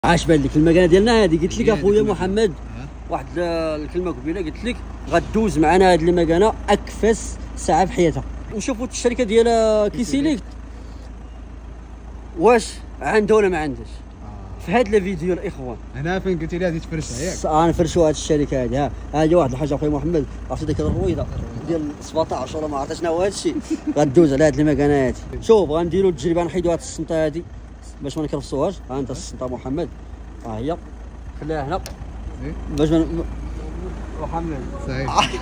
عاش بان لك المكانه ديالنا هذه؟ قلت لك اخويا محمد واحد الكلمه قبيله، قلت لك غدوز معنا هذه المكانه اكفس ساعه في حياتها. نشوفوا الشركه ديال كيسيليكت واش عنده ولا ما عندهاش. في هذا الفيديو الاخوان هنا فين قلتي لي غادي تفرشها ياك؟ نفرشوا هذه الشركه هذه. هذه واحد الحاجه اخويا محمد، عرفتي ديك الرويضه ديال 17 ولا ما عرفتش شنو هو هذا الشيء، غدوز على هذه المكانه هذه. شوف غنديروا التجربه، نحيدوا هذه السنطه هذه باش ما نكرفصوهاش. ها انت السنطه محمد، ها هي خليها هنا باش محمد صحيح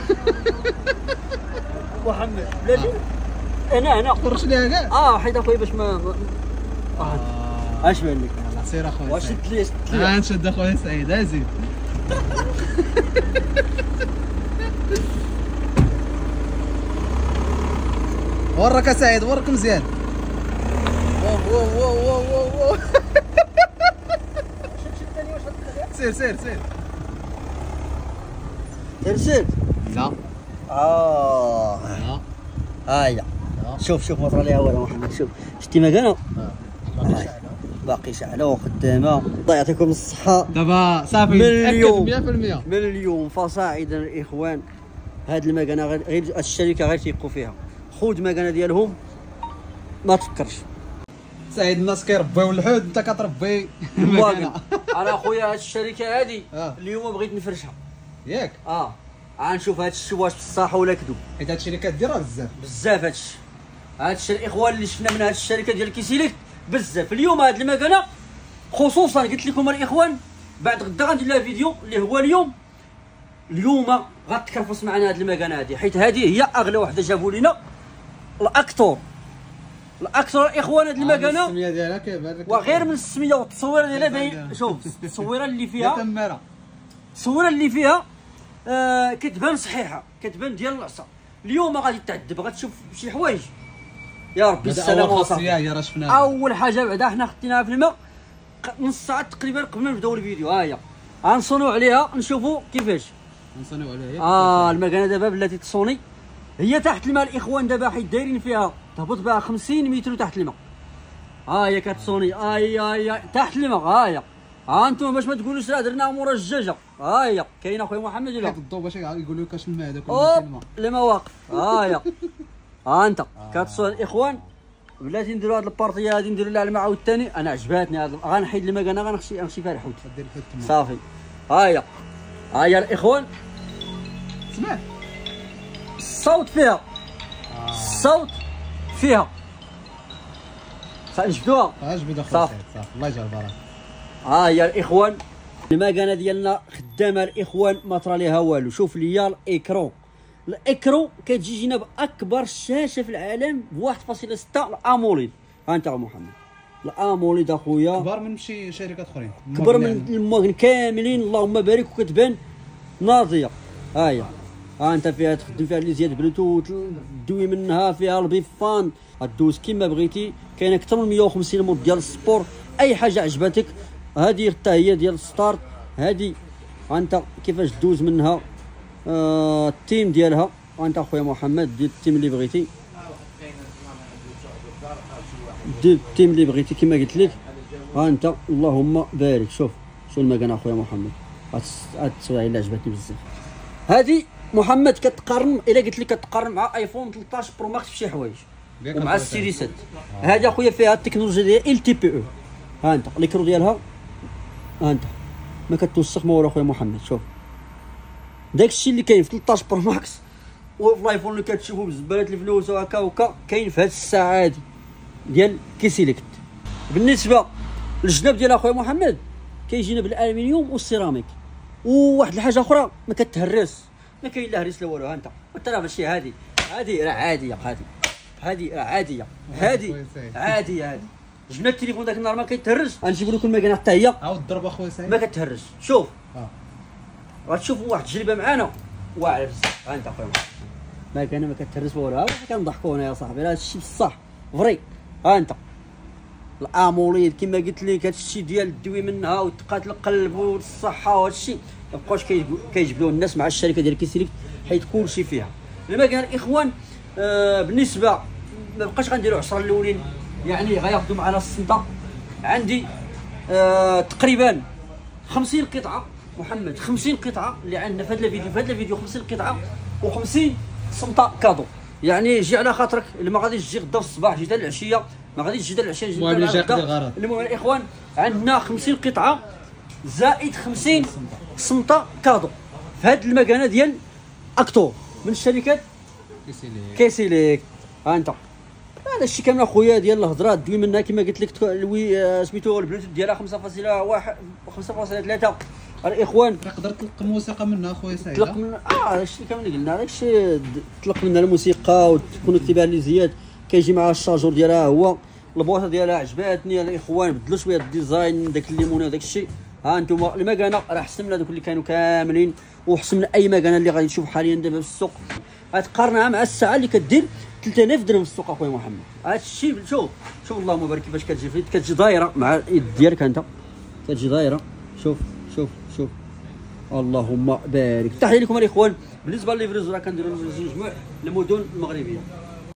محمد بلاتي هنا فرش ليها كاع. حيد اخويا باش ما اش بان لك؟ سير اخويا واش شد لي نشد اخويا سعيد. زيد ورك سعيد، ورك مزيان. واو سير سير سير ترسل. لا لا هاهي شوف ما طرا ليها والو محمد. شوف شتي مكانه باقي شعله وخدامه. الله يعطيكم الصحه. دابا صافي مليون 100% مليون فصاعدا الاخوان. هاد المكانه غير الشركه غير تيقوا فيها. خذ مكانه ديالهم ما تفكرش. سعيد الناس كيربيو الحوت، انت كتربي المكانه. انا اخويا هاد الشركه هادي اليوم بغيت نفرشها ياك. غنشوف هاد الشيء واش بصح ولا كذوب، حيت هاد الشيء اللي كدير راه بزاف هاد الشيء الاخوان اللي شفنا من هاد الشركه ديال كيسيليكت بزاف. اليوم هاد المكانه خصوصا قلت لكم الاخوان بعد غدا غندير لها فيديو اللي هو اليوم غتكرفص معنا هاد المكانه هادي، حيت هذه هي اغلى وحده جابوا لنا. الاكثر الاخوان هاد المكانه السميه ديالها كيبان لك، وغير من السميه والتصويره ديالها باين. شوف التصويره اللي فيها، التصويره اللي فيها كتبان صحيحه، كتبان ديال العصا. اليوم غادي تعذب، غتشوف شي حوايج يا ربي السلامه والصحه. اول حاجه بعدا حنا خديناها في الماء نص ساعه تقريبا قبل ما نبداو الفيديو. ها هي غنصونيو عليها نشوفوا كيفاش نصونيو عليها. المكانه دابا بلاتي تصوني هي تحت الماء الاخوان. دابا حيت دايرين فيها تهبط بها 50 متر تحت الماء. ها هي كتصوني هي تحت الماء. ها انتم باش ما تقولوش راه درناها مورا الجاجه. ها هي كاين اخويا محمد ولا الضو باش يقولوا لك اش الماء هذاك المواقف. ها انت كتصون الاخوان بلاتي نديروا هاد البارطيه هادي نديروا لها الماء عاوتاني. انا عجباتني هاد غنحيد المكانه غنمشي فيها الحوت صافي. ها هي الاخوان سمع الصوت فيها. الصوت فيها نجبدوها. جبد اخويا صافي الله يجعل البركه. ها هي الاخوان المكانه ديالنا خدامه الاخوان ما طرا ليها والو. شوف ليا الاكرو كتجينا باكبر شاشه في العالم ب 1.6 الاموليد. ها انت محمد الاموليد اخويا كبر من شي شركات اخرين، كبر من المواطن كاملين اللهم بارك، وكتبان ناضيه. ها انت فيها تخدم فيها اللي زياد بلوتوث، دوي منها فيها البيفان، غدوز كيما بغيتي. كاين اكثر من 150 مود ديال السبور. اي حاجه عجبتك هذه حتى هي ديال الستارت. هذه انت كيفاش دوز منها التيم ديالها. وانت اخويا محمد دير التيم اللي بغيتي، دير التيم اللي بغيتي كما قلت لك. ها انت اللهم بارك. شوف المكان اخويا محمد، هاد التصويره اللي عجبتني بزاف. هذه محمد كتقارن الا قلت لك كتقارن مع ايفون 13 برو ماكس بشي حوايج ومع السيري 7. هذه اخويا فيها التكنولوجيا ديال ال تي بي او. ها انت الميكرو ديالها، ها انت ما كتوسخ ما والو اخويا محمد. شوف داك الشيء اللي كاين في 13 برو ماكس وفي الايفون اللي كتشوفوا بزبالات الفلوس وهكا كاين في هذه الساعه هذه ديال كيسيليكت. بالنسبه للجناب ديال اخويا محمد كيجينا بالالمنيوم والسيراميك. وواحد الحاجه اخرى ما كتهرس، ما كاين لا هريس لا والو. ها انت ترى ماشي هذه راه عاديه. هذه راه عاديه. هذه عاديه. جبنا التليفون داك النهار ما كيتهرس. غنجيب لكم المكنه حتى هي عاود ضرب اخويا سعيد ما كتهرس. شوف غتشوفوا واحد التجربه معانا واعره بزاف. ها انت اخويا المكنه ما كتهرس والو. كنضحكوا هنا يا صاحبي، راه هادشي بصح فري. ها انت الاموليد كما قلت لك هادشي ديال الدوي منها وثقات القلب والصحه وهادشي ما بقاوش كيجبدوا الناس مع الشركه ديال كيسيليكت حيت كلشي فيها. المكنه الاخوان بالنسبه ما بقاش غنديروا 10 الاولين يعني غياخذوا معنا السنطه. عندي تقريبا 50 قطعه محمد، 50 قطعه اللي عندنا في هذا الفيديو، 50 قطعه و50 صمطه كادو. يعني جي على خاطرك، اللي ما غاديش تجي غدا في الصباح، جي حتى العشيه، ما غاديش تجي حتى العشيه، جي غدا. المهم الاخوان عندنا 50 قطعه زائد 50 صمطه كادو في هذه المكانه ديال اكتو من الشركات كيسيليك. ها انت هذا الشيء كامل اخويا ديال الهضره دوي منها كما قلت لك سميتو البلوتوث ديالها 5.1 5.3. الاخوان تقدر تلقى موسيقى منها اخويا سعيد، تلقى من الشيء كامل اللي قلنا، هذاك الشيء تطلق منها الموسيقى وتكون اكتبها لي زياد. كيجي معها الشارجور ديالها، هو البواطه ديالها عجباتني الاخوان، بدلوا شويه الديزاين داك الليموني وداك الشيء. ها انتم المكانه راه حسن من هذوك اللي كانوا كاملين، وحسن من اي مكانه اللي غادي تشوف حاليا دابا في السوق. غتقارنها مع الساعه اللي كدير 3000 درهم في السوق اخويا محمد. هذا الشيء شوف اللهم بارك كيفاش كتجي في كتجي دايره مع اليد ديالك انت، كتجي دايره. شوف اللهم بارك. تحيه لكم الاخوان. بالنسبه لليفريز راه كنديروا جميع المدن المغربيه.